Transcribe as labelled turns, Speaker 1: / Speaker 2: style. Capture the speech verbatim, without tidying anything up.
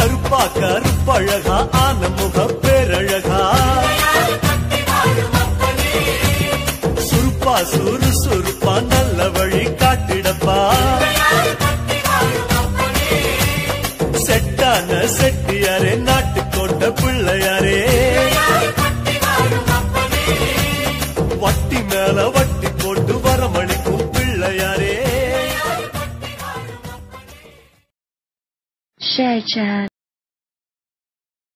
Speaker 1: கருப்பா கருப்பழகா ஆன முக பேரழகா சுருப்பா சுறு சுருப்பா நல்ல வழி காட்டிடப்பா செட்டான செட்டியாரே நாட்டுக்கோட்ட பிள்ளையாரே வட்டி மேல வட்டி போட்டு வரமளிக்கும் பிள்ளையாரே.
Speaker 2: Share chat.